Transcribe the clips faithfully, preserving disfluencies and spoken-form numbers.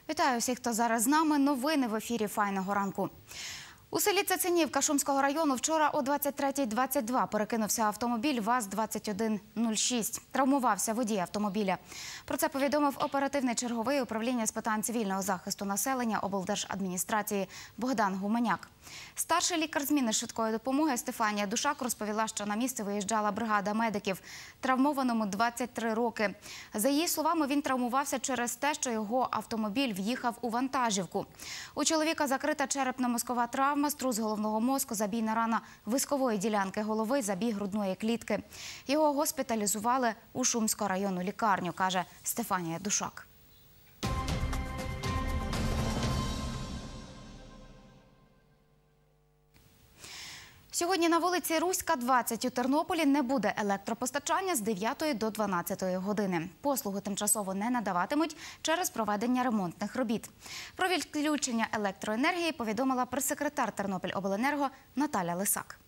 Вітаю всіх, хто зараз з нами. Новини в ефірі «Файного ранку». У селі Цецинівка Шумського району вчора о двадцять третій двадцять два перекинувся автомобіль ВАЗ двадцять один нуль шість. Травмувався водій автомобіля. Про це повідомив оперативний черговий управління з питань цивільного захисту населення облдержадміністрації Богдан Гуменяк. Старший лікар зміни швидкої допомоги Стефанія Душак розповіла, що на місце виїжджала бригада медиків. Травмованому двадцять три роки. За її словами, він травмувався через те, що його автомобіль в'їхав у вантажівку. У чоловіка закрита черепно-мозкова травма, струс головного мозку, забійна рана вискової ділянки голови, забій грудної клітки. Його госпіталізували у Шумську районну лікарню, каже Стефанія Душак. Сьогодні на вулиці Руська, двадцять у Тернополі не буде електропостачання з дев'ятої до дванадцятої години. Послугу тимчасово не надаватимуть через проведення ремонтних робіт. Про відключення електроенергії повідомила прес-секретар Тернопільобленерго Наталя Лисак.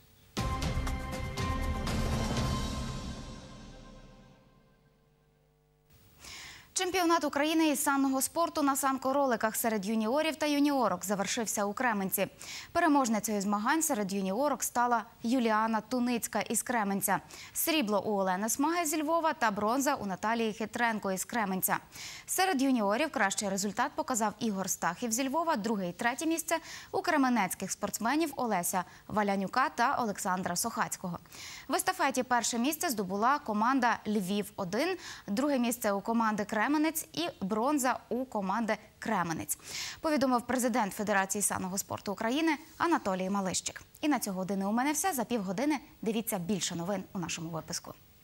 Чемпіонат України із санного спорту на санкороликах серед юніорів та юніорок завершився у Кременці. Переможницею змагань серед юніорок стала Юліана Туницька із Кременця. Срібло у Олени Смаги зі Львова та бронза у Наталії Хитренко із Кременця. Серед юніорів кращий результат показав Ігор Стахів зі Львова, друге і третє місце у кременецьких спортсменів Олеся Валянюка та Олександра Сохацького. В естафеті перше місце здобула команда Львів один, друге місце у команди Кременець і бронза у команди Кременець, повідомив президент Федерації санного спорту України Анатолій Малищик. І на цю годину у мене все. За півгодини дивіться більше новин у нашому випуску.